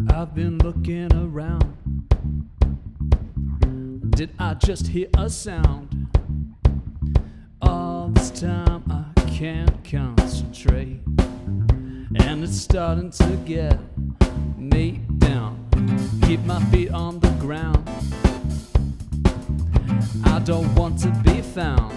I've been looking around. Did I just hear a sound? All this time I can't concentrate, and it's starting to get me down. Keep my feet on the ground. I don't want to be found.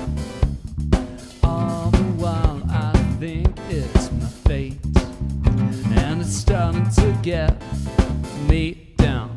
All the while I think it's my fate, and it's starting to get me down.